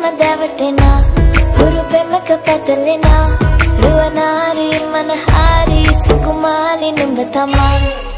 දැවටෙනා හුරු පෙමක පැටලෙනා රුවනාරි මනහාරි සුකුමාලි නුඹ තමා